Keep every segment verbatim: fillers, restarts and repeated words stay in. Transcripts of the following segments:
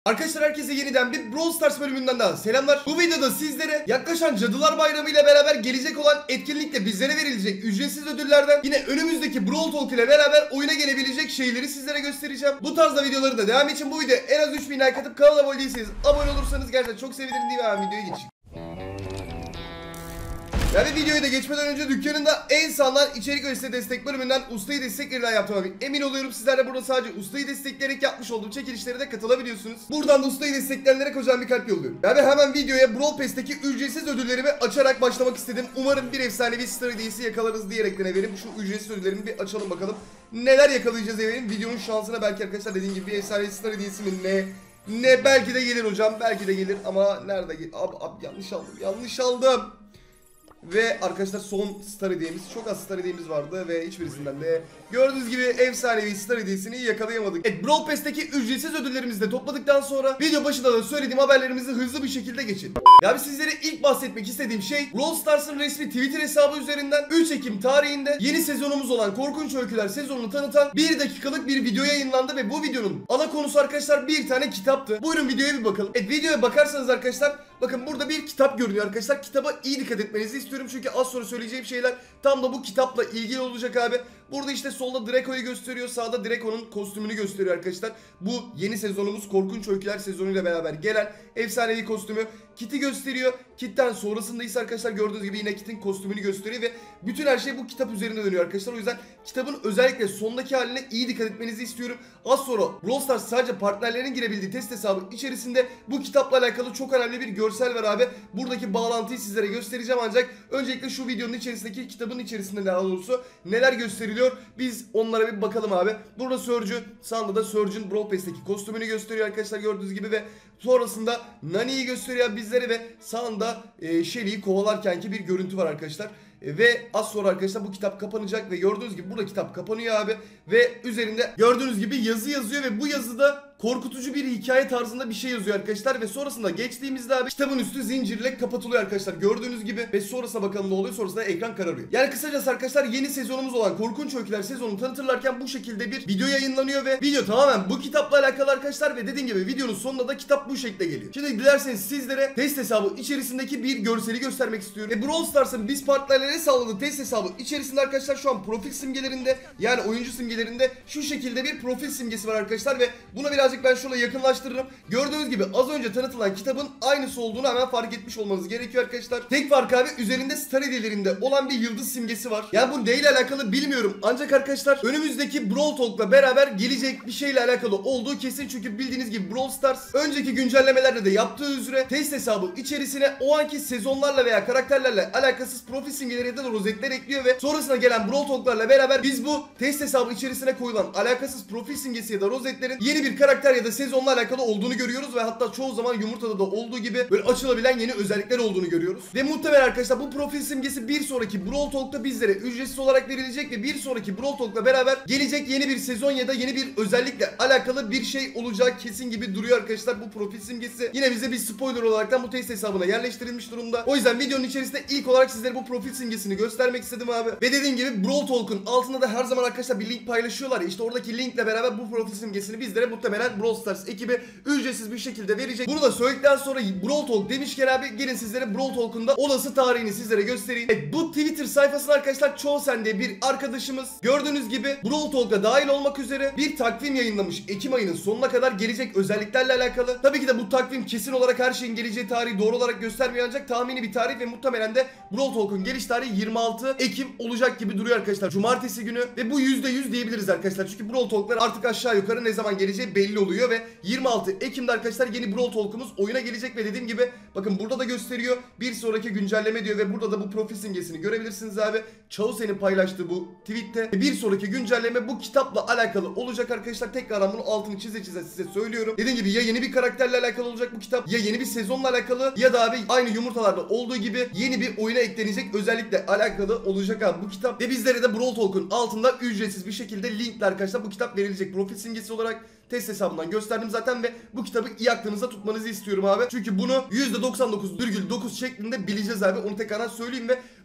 Arkadaşlar herkese yeniden bir Brawl Stars bölümünden daha selamlar. Bu videoda sizlere yaklaşan Cadılar Bayramı ile beraber gelecek olan etkinlikle bizlere verilecek ücretsiz ödüllerden yine önümüzdeki Brawl Talk ile beraber oyuna gelebilecek şeyleri sizlere göstereceğim. Bu tarzda videoları da devam için bu videoya en az üç bin like atıp kanala abone değilseniz abone olursanız gerçekten çok sevinirim diye ben videoya geçeyim. Yani videoyu da geçmeden önce dükkanında en sağlam içerik ve site destek bölümünden ustayı desteklerinden yaptığıma emin oluyorum. Sizler de burada sadece ustayı destekleyerek yapmış olduğum çekilişlere de katılabiliyorsunuz. Buradan da ustayı destekleyenlere kocaman bir kalp yolluyorum. Yani hemen videoya Brawl Pass'teki ücretsiz ödüllerimi açarak başlamak istedim. Umarım bir efsanevi star hediyesi yakalarız diyerekten efendim şu ücretsiz ödüllerimi bir açalım bakalım. Neler yakalayacağız efendim? Videonun şansına belki arkadaşlar dediğim gibi bir efsanevi star hediyesi mi ne? Ne belki de gelir hocam, belki de gelir ama nerede gelir? Abi, abi yanlış aldım, yanlış aldım. Ve arkadaşlar son star hediyemiz, çok az star hediyemiz vardı ve hiçbirisinden de gördüğünüz gibi efsanevi star hediyesini yakalayamadık. Evet, Brawl Pass'teki ücretsiz ödüllerimizi de topladıktan sonra video başında da söylediğim haberlerimizi hızlı bir şekilde geçelim. Ya sizlere ilk bahsetmek istediğim şey Brawl Stars'ın resmi Twitter hesabı üzerinden üç Ekim tarihinde yeni sezonumuz olan Korkunç Öyküler sezonunu tanıtan bir dakikalık bir video yayınlandı ve bu videonun ana konusu arkadaşlar bir tane kitaptı. Buyurun videoya bir bakalım. Evet, videoya bakarsanız arkadaşlar bakın burada bir kitap görünüyor arkadaşlar. Kitaba iyi dikkat etmenizi istiyorum çünkü az sonra söyleyeceğim şeyler tam da bu kitapla ilgili olacak abi. Burada işte solda Draco'yu gösteriyor, sağda Draco'nun kostümünü gösteriyor arkadaşlar. Bu yeni sezonumuz Korkunç Öyküler sezonuyla beraber gelen efsanevi kostümü. Kit'i gösteriyor. Kit'ten sonrasında ise arkadaşlar gördüğünüz gibi yine Kit'in kostümünü gösteriyor ve bütün her şey bu kitap üzerinde dönüyor arkadaşlar. O yüzden kitabın özellikle sondaki haline iyi dikkat etmenizi istiyorum. Az sonra Brawl Stars sadece partnerlerin girebildiği test hesabı içerisinde bu kitapla alakalı çok önemli bir görsel var abi. Buradaki bağlantıyı sizlere göstereceğim ancak öncelikle şu videonun içerisindeki kitabın içerisinde daha doğrusu neler gösteriliyor biz onlara bir bakalım abi. Burada Surge'ü, sağında da Surge'ün Brawl Pass'teki kostümünü gösteriyor arkadaşlar gördüğünüz gibi ve sonrasında Nani'yi gösteriyor bizlere ve sağında e, Shelly'yi kovalarkenki bir görüntü var arkadaşlar. E, ve az sonra arkadaşlar bu kitap kapanacak ve gördüğünüz gibi burada kitap kapanıyor abi ve üzerinde gördüğünüz gibi yazı yazıyor ve bu yazıda korkutucu bir hikaye tarzında bir şey yazıyor arkadaşlar ve sonrasında geçtiğimizde abi kitabın üstü zincirle kapatılıyor arkadaşlar gördüğünüz gibi ve sonrasına bakalım ne oluyor, sonrasında ekran kararıyor. Yani kısacası arkadaşlar yeni sezonumuz olan Korkunç Öyküler sezonunu tanıtırlarken bu şekilde bir video yayınlanıyor ve video tamamen bu kitapla alakalı arkadaşlar ve dediğim gibi videonun sonunda da kitap bu şekilde geliyor. Şimdi dilerseniz sizlere test hesabı içerisindeki bir görseli göstermek istiyorum. Ve Brawl Stars'ın biz partnerlere sağladığı test hesabı içerisinde arkadaşlar şu an profil simgelerinde yani oyuncu simgelerinde şu şekilde bir profil simgesi var arkadaşlar ve buna biraz ben şöyle yakınlaştırırım. Gördüğünüz gibi az önce tanıtılan kitabın aynısı olduğunu hemen fark etmiş olmanız gerekiyor arkadaşlar. Tek fark abi üzerinde star hediyelerinde olan bir yıldız simgesi var. Yani bu neyle alakalı bilmiyorum. Ancak arkadaşlar önümüzdeki Brawl Talk'la beraber gelecek bir şeyle alakalı olduğu kesin. Çünkü bildiğiniz gibi Brawl Stars önceki güncellemelerde de yaptığı üzere test hesabı içerisine o anki sezonlarla veya karakterlerle alakasız profil simgeleri ya da rozetler ekliyor ve sonrasında gelen Brawl Talk'larla beraber biz bu test hesabı içerisine koyulan alakasız profil simgesi ya da rozetlerin yeni bir karakter ya da sezonla alakalı olduğunu görüyoruz ve hatta çoğu zaman yumurtada da olduğu gibi böyle açılabilen yeni özellikler olduğunu görüyoruz. Ve muhtemelen arkadaşlar bu profil simgesi bir sonraki Brawl Talk'ta bizlere ücretsiz olarak verilecek ve bir sonraki Brawl Talk'la beraber gelecek yeni bir sezon ya da yeni bir özellikle alakalı bir şey olacak kesin gibi duruyor arkadaşlar bu profil simgesi. Yine bize bir spoiler olaraktan bu test hesabına yerleştirilmiş durumda. O yüzden videonun içerisinde ilk olarak sizlere bu profil simgesini göstermek istedim abi. Ve dediğim gibi Brawl Talk'un altında da her zaman arkadaşlar bir link paylaşıyorlar ya, işte oradaki linkle beraber bu profil simgesini bizlere muhtemelen Brawl Stars ekibi ücretsiz bir şekilde verecek. Bunu da söyledikten sonra Brawl Talk demişken abi gelin sizlere Brawl Talk'un da olası tarihini sizlere göstereyim. Evet, bu Twitter sayfasına arkadaşlar Çoğusen diye bir arkadaşımız gördüğünüz gibi Brawl Talk'a dahil olmak üzere bir takvim yayınlamış. Ekim ayının sonuna kadar gelecek özelliklerle alakalı. Tabii ki de bu takvim kesin olarak her şeyin geleceği tarihi doğru olarak göstermiyor ancak tahmini bir tarih ve muhtemelen de Brawl Talk'un geliş tarihi yirmi altı Ekim olacak gibi duruyor arkadaşlar. Cumartesi günü ve bu yüzde yüz diyebiliriz arkadaşlar. Çünkü Brawl Talk'lar artık aşağı yukarı ne zaman geleceği belli oluyor ve yirmi altı Ekim'de arkadaşlar yeni Brawl Talk'umuz oyuna gelecek ve dediğim gibi bakın burada da gösteriyor. Bir sonraki güncelleme diyor ve burada da bu profil simgesini görebilirsiniz abi. Çağusen'in paylaştığı bu tweette bir sonraki güncelleme bu kitapla alakalı olacak arkadaşlar. Tekrardan bunu altını çize çize size söylüyorum. Dediğim gibi ya yeni bir karakterle alakalı olacak bu kitap ya yeni bir sezonla alakalı ya da abi aynı yumurtalarda olduğu gibi yeni bir oyuna eklenecek özellikle alakalı olacak abi bu kitap. Ve bizlere de Brawl Talk'un altında ücretsiz bir şekilde linkle arkadaşlar bu kitap verilecek profil simgesi olarak. Test hesabından gösterdim zaten ve bu kitabı iyi aklınızda tutmanızı istiyorum abi. Çünkü bunu yüzde doksan dokuz virgül dokuz şeklinde bileceğiz abi. Onu tekrardan söyleyeyim ve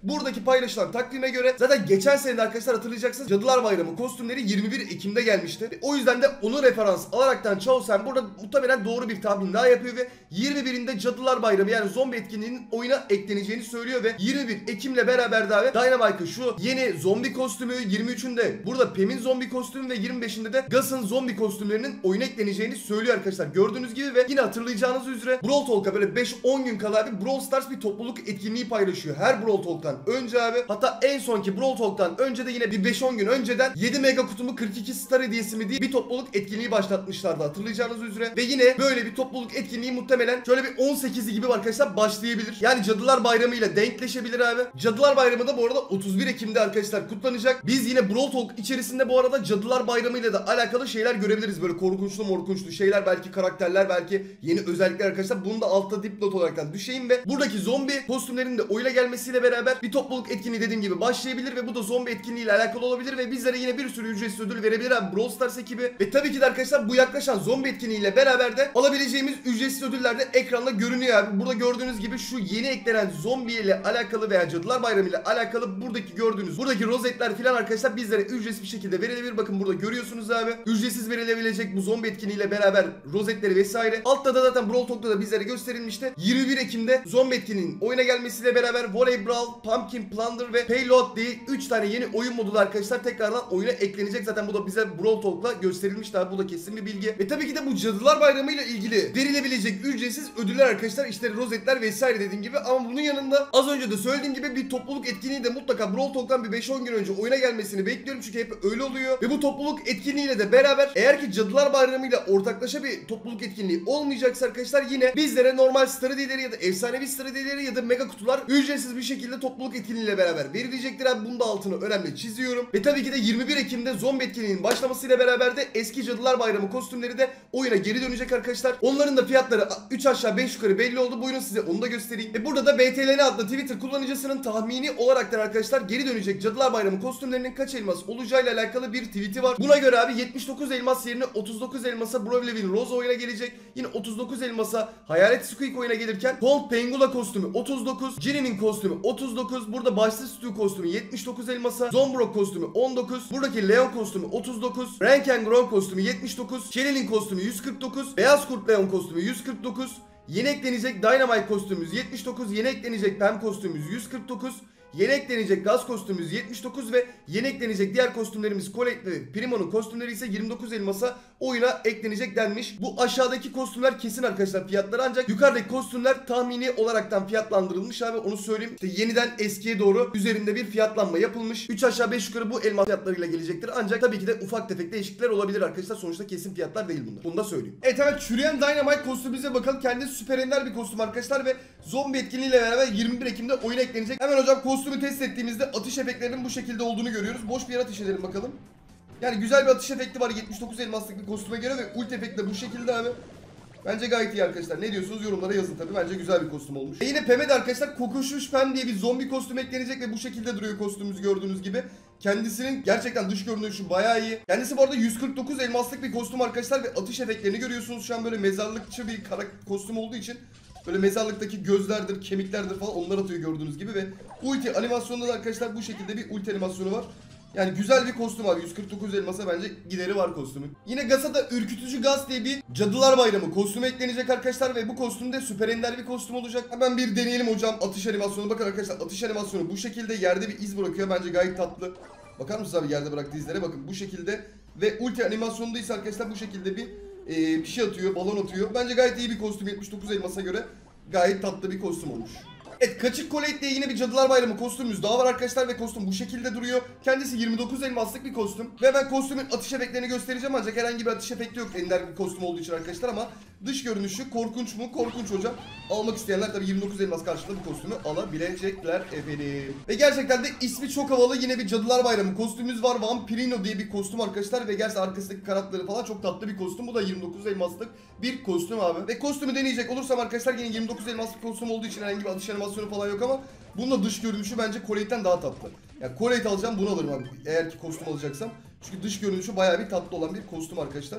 Buradaki paylaşılan takvime göre zaten geçen sene arkadaşlar hatırlayacaksınız Cadılar Bayramı kostümleri yirmi bir Ekim'de gelmişti. O yüzden de onu referans alaraktan Chaosen burada muhtemelen doğru bir tahmin daha yapıyor ve yirmi birinde Cadılar Bayramı yani zombi etkinliğinin oyuna ekleneceğini söylüyor ve yirmi bir Ekim'le beraber daha Dynamite'ın şu yeni zombi kostümü, yirmi üçünde burada Pam'in zombi kostümü ve yirmi beşinde de Gus'ın zombi kostümlerinin oyuna ekleneceğini söylüyor arkadaşlar. Gördüğünüz gibi ve yine hatırlayacağınız üzere Brawl Talk'a böyle beş on gün kala bir Brawl Stars bir topluluk etkinliği paylaşıyor. Her Brawl Talk'tan önce abi. Hatta en sonki Brawl Talk'tan önce de yine bir beş on gün önceden yedi mega kutumu kırk iki star hediyesi mi diye bir topluluk etkinliği başlatmışlardı hatırlayacağınız üzere. Ve yine böyle bir topluluk etkinliği muhtemelen şöyle bir on sekizi gibi arkadaşlar başlayabilir. Yani Cadılar Bayramı ile denkleşebilir abi. Cadılar Bayramı da bu arada otuz bir Ekim'de arkadaşlar kutlanacak. Biz yine Brawl Talk içerisinde bu arada Cadılar Bayramı ile de alakalı şeyler görebiliriz. Böyle korkunçlu morkunçlu şeyler, belki karakterler, belki yeni özellikler arkadaşlar. Bunu da altta dipnot olarak düşeyim ve buradaki zombi kostümlerinin de oyuna gelmesiyle beraber bir topluluk etkinliği dediğim gibi başlayabilir ve bu da zombi etkinliği ile alakalı olabilir ve bizlere yine bir sürü ücretsiz ödül verebilir abi Brawl Stars ekibi. Ve tabii ki de arkadaşlar bu yaklaşan zombi etkinliği ile beraber de alabileceğimiz ücretsiz ödüller de ekranda görünüyor abi. Burada gördüğünüz gibi şu yeni eklenen zombi ile alakalı veya Cadılar Bayramı ile alakalı buradaki gördüğünüz buradaki rozetler filan arkadaşlar bizlere ücretsiz bir şekilde verilebilir. Bakın burada görüyorsunuz abi. Ücretsiz verilebilecek bu zombi etkinliğiyle beraber rozetleri vesaire. Altta da zaten Brawl Talk'ta da bizlere gösterilmişti. yirmi bir Ekim'de zombi etkinliğinin oyuna gelmesiyle beraber Volley Brawl, Pumpkin Plunder ve Payload diye üç tane yeni oyun modu arkadaşlar tekrardan oyuna eklenecek. Zaten bu da bize Brawl Talk'la gösterilmişti abi. Bu da kesin bir bilgi. Ve tabii ki de bu Cadılar Bayramı ile ilgili verilebilecek ücretsiz ödüller arkadaşlar. İşte rozetler vesaire dediğim gibi. Ama bunun yanında az önce de söylediğim gibi bir topluluk etkinliği de mutlaka Brawl Talk'tan bir beş on gün önce oyuna gelmesini bekliyorum. Çünkü hep öyle oluyor. Ve bu topluluk etkinliğiyle de beraber eğer ki Cadılar Bayramı ile ortaklaşa bir topluluk etkinliği olmayacaksa arkadaşlar yine bizlere normal star hediyeleri ya da efsanevi star hediyeleri ya da mega kutular ücretsiz bir şekilde topluluk etkinliğiyle beraber verilecektir abi. Bunun da altını önemli çiziyorum. Ve tabii ki de yirmi bir Ekim'de zombi etkinliğinin başlamasıyla beraber de eski Cadılar Bayramı kostümleri de oyuna geri dönecek arkadaşlar. Onların da fiyatları üç aşağı beş yukarı belli oldu. Buyurun size onu da göstereyim. Ve burada da B T L N adlı Twitter kullanıcısının tahmini olaraktan arkadaşlar geri dönecek Cadılar Bayramı kostümlerinin kaç elmas olacağıyla alakalı bir tweet'i var. Buna göre abi yetmiş dokuz elmas yerine otuz dokuz elmasa Bravlevin Rose oyuna gelecek. Yine otuz dokuz elmasa Hayalet Squeak oyuna gelirken Colt Pengula kostümü otuz dokuz, Ginny'nin kostümü otuz dokuz, burada Başlı Stu kostümü yetmiş dokuz elmasa, Zombro kostümü on dokuz, buradaki Leon kostümü otuz dokuz, Rank and Grow kostümü yetmiş dokuz, Shelly'nin kostümü yüz kırk dokuz, Beyaz Kurt Leon kostümü yüz kırk dokuz, yeni eklenecek Dynamite kostümümüz yetmiş dokuz, yeni eklenecek Pam kostümümüz yüz kırk dokuz, yeni eklenecek Gaz kostümümüz yetmiş dokuz ve yeni eklenecek diğer kostümlerimiz Colette ve Primo'nun kostümleri ise yirmi dokuz elmasa oyuna eklenecek denmiş. Bu aşağıdaki kostümler kesin arkadaşlar fiyatları, ancak yukarıdaki kostümler tahmini olaraktan fiyatlandırılmış abi, onu söyleyeyim. İşte yeniden eskiye doğru üzerinde bir fiyatlanma yapılmış. üç aşağı beş yukarı bu elmas fiyatlarıyla gelecektir. Ancak tabii ki de ufak tefek değişiklikler olabilir arkadaşlar. Sonuçta kesin fiyatlar değil bunlar. Bunu da söyleyeyim. Evet, hemen çürüyen Dynamite kostümümüze bakalım. Kendisi süper ender bir kostüm arkadaşlar ve zombi etkinliğiyle beraber yirmi bir Ekim'de oyuna eklenecek. Hemen hocam kostümü test ettiğimizde atış efektlerinin bu şekilde olduğunu görüyoruz. Boş bir yer ateş edelim bakalım. Yani güzel bir atış efekti var yetmiş dokuz elmaslık bir kostüme göre ve ulti efekti de bu şekilde abi. Bence gayet iyi arkadaşlar. Ne diyorsunuz? Yorumlara yazın tabii. Bence güzel bir kostüm olmuş. E yine Pem'e de arkadaşlar Kokuşuş Pem diye bir zombi kostüm eklenecek ve bu şekilde duruyor kostümümüz gördüğünüz gibi. Kendisinin gerçekten dış görünüşü bayağı iyi. Kendisi bu arada yüz kırk dokuz elmaslık bir kostüm arkadaşlar ve atış efektlerini görüyorsunuz. Şu an böyle mezarlıkçı bir kara kostüm olduğu için böyle mezarlıktaki gözlerdir, kemiklerdir falan onlar atıyor gördüğünüz gibi ve ulti animasyonunda da arkadaşlar bu şekilde bir ulti animasyonu var. Yani güzel bir kostüm abi. yüz kırk dokuz elmasa bence gideri var kostümün. Yine Gas'a da Ürkütücü Gaz diye bir Cadılar Bayramı kostümü eklenecek arkadaşlar ve bu kostümde süper ender bir kostüm olacak. Hemen bir deneyelim hocam atış animasyonu. Bakın arkadaşlar atış animasyonu bu şekilde yerde bir iz bırakıyor. Bence gayet tatlı. Bakar mısınız abi yerde bıraktığı izlere? Bakın bu şekilde ve ulti animasyonunda ise arkadaşlar bu şekilde bir e, bir şey atıyor, balon atıyor. Bence gayet iyi bir kostüm. yetmiş dokuz elmasa göre gayet tatlı bir kostüm olmuş. Evet, Kaçık Colette diye yine bir Cadılar Bayramı kostümümüz daha var arkadaşlar ve kostüm bu şekilde duruyor. Kendisi yirmi dokuz elmaslık bir kostüm. Ve ben kostümün atış efektlerini göstereceğim ancak herhangi bir atış efekti yok ender bir kostüm olduğu için arkadaşlar, ama dış görünüşü korkunç mu? Korkunç hocam. Almak isteyenler tabii yirmi dokuz elmas karşılığında bu kostümü alabilecekler efendim. Ve gerçekten de ismi çok havalı yine bir Cadılar Bayramı kostümümüz var. Vampirino diye bir kostüm arkadaşlar ve gerçekten arkasındaki kanatları falan çok tatlı bir kostüm. Bu da yirmi dokuz elmaslık bir kostüm abi. Ve kostümü deneyecek olursam arkadaşlar yine yirmi dokuz elmaslık kostüm olduğu için herhangi bir atış animasyonu falan yok ama bunun da dış görünüşü bence Colette'den daha tatlı. Yani Colette alacağım, bunu alırım abi eğer ki kostüm alacaksam. Çünkü dış görünüşü bayağı bir tatlı olan bir kostüm arkadaşlar.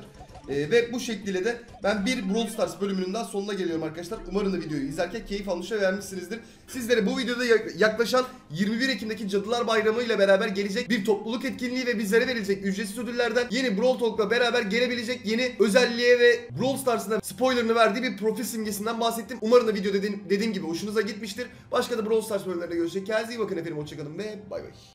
Ee, ve bu şekliyle de ben bir Brawl Stars bölümünün daha sonuna geliyorum arkadaşlar. Umarım da videoyu izlerken keyif almış ve beğenmişsinizdir. Sizlere bu videoda yaklaşan yirmi bir Ekim'deki Cadılar Bayramı ile beraber gelecek bir topluluk etkinliği ve bizlere verilecek ücretsiz ödüllerden, yeni Brawl Talk'la beraber gelebilecek yeni özelliğe ve Brawl Stars'ın da spoilerını verdiği bir profil simgesinden bahsettim. Umarım da video dediğim, dediğim gibi hoşunuza gitmiştir. Başka da Brawl Stars bölümlerinde görüşecek. Kendinize iyi bakın efendim. Hoşçakalın ve bay bay.